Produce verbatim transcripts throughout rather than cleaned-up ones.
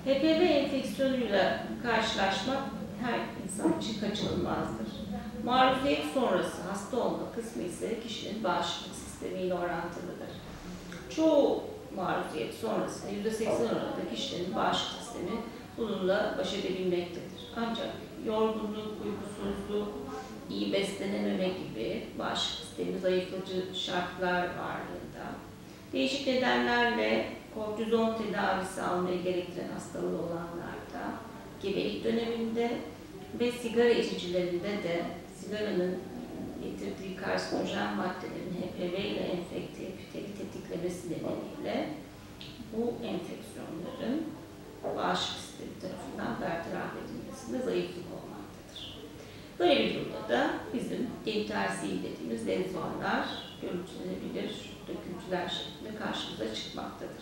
H P V enfeksiyonuyla karşılaşmak her insan için kaçınılmazdır. Maruziyet sonrası hasta olma kısmı ise kişinin bağışıklık sistemiyle orantılıdır. Çoğu maruziyet sonrasında yüzde seksen oranında kişinin bağışıklık sistemi bununla baş edebilmektedir. Ancak yorgunluk, uykusuzluk, iyi beslenememe gibi bağışıklık sistemi zayıflatıcı şartlar varlığında, değişik nedenlerle kortizon tedavisi almayı gerektiren hastalığı olanlarda, gebelik döneminde ve sigara içicilerinde de sigaranın getirdiği karsinojen maddelerin H P V ile enfekte epiteli tetiklemesi nedeniyle bu enfeksiyonların bağışıklık sistemi tarafından bertaraf edilmesinde zayıflık olmaktadır. Böyle bir durumda da bizim genital sil dediğimiz lezyonlar görüntülenebilir, döküntüler şeklinde karşımıza çıkmaktadır.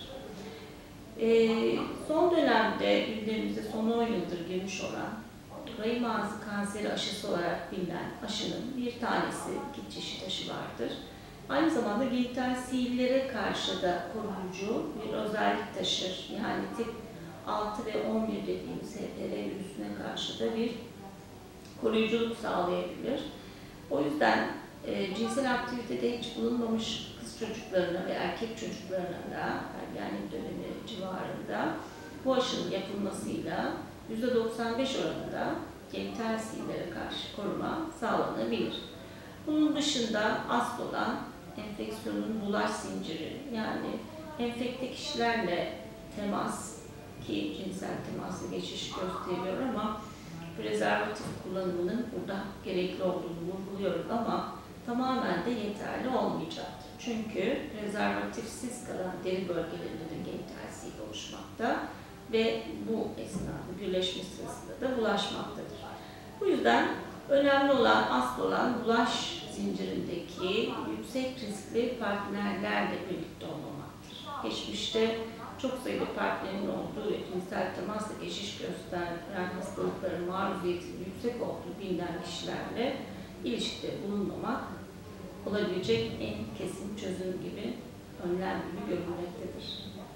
Ee, son dönemde gündemimizde son on yıldır girmiş olan rahim ağzı kanseri aşısı olarak bilinen aşının bir tanesi, iki çeşit aşı vardır. Aynı zamanda genital sillere karşı da koruyucu bir özellik taşır. Yani tip altı ve on bir dediğimiz H P V virüsüne karşı da bir koruyuculuk sağlayabilir. O yüzden e, cinsel aktivitede hiç bulunmamış kız çocuklarına ve erkek çocuklarına da ergenlik dönemi civarında bu aşının yapılmasıyla yüzde doksan beş oranında genital sillere karşı koruma sağlanabilir. Bunun dışında asıl olan enfeksiyonun bulaş zinciri, yani enfekte kişilerle temas, ki cinsel temasla geçiş gösteriyor ama prezervatif kullanımının burada gerekli olduğunu vurguluyoruz ama tamamen de yeterli olmayacaktır. Çünkü prezervatifsiz kalan deri bölgelerinde de genital sil oluşmakta ve bu esnada birleşme sırasında da bulaşmaktadır. Bu yüzden önemli olan, asıl olan bulaş zincirindeki yüksek riskli partnerlerle birlikte olmamaktır. Geçmişte çok sayıda partnerin olduğu ve cinsel temasla geçiş gösteren hastalıkların maruziyetinin yüksek olduğu bilinen kişilerle ilişkide bulunmamak olabilecek en kesin çözüm gibi, önlem gibi görülmektedir.